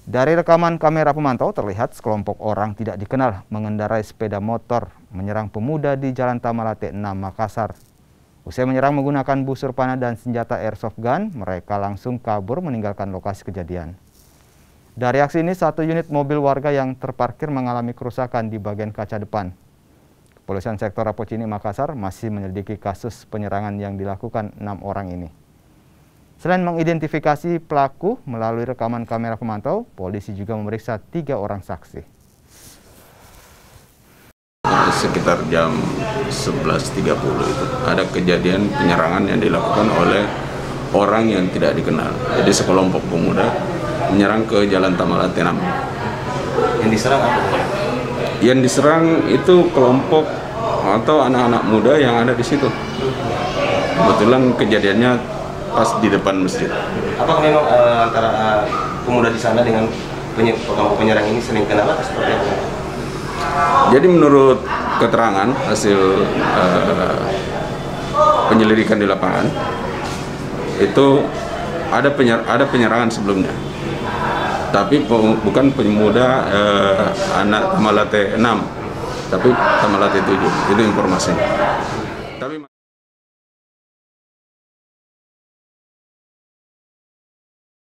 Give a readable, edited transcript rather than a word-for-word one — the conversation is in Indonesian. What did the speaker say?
Dari rekaman kamera pemantau terlihat sekelompok orang tidak dikenal mengendarai sepeda motor menyerang pemuda di Jalan Tamalate 6 Makassar. Usai menyerang menggunakan busur panah dan senjata airsoft gun, mereka langsung kabur meninggalkan lokasi kejadian. Dari aksi ini, satu unit mobil warga yang terparkir mengalami kerusakan di bagian kaca depan. Kepolisian Sektor Rapocini Makassar masih menyelidiki kasus penyerangan yang dilakukan 6 orang ini. Selain mengidentifikasi pelaku melalui rekaman kamera pemantau, polisi juga memeriksa 3 orang saksi. Sekitar jam 11.30 itu ada kejadian penyerangan yang dilakukan oleh orang yang tidak dikenal. Jadi sekelompok pemuda menyerang ke Jalan Tamalate 6. Yang diserang apa? Yang diserang itu kelompok atau anak-anak muda yang ada di situ. Kebetulan kejadiannya pas di depan masjid. Apakah memang antara pemuda di sana dengan kelompok penyerang ini sering kenal atau seperti apa? Jadi menurut keterangan hasil penyelidikan di lapangan itu ada penyerangan sebelumnya, tapi bukan pemuda anak Tamalate 6, tapi Tamalate 7. Itu informasinya.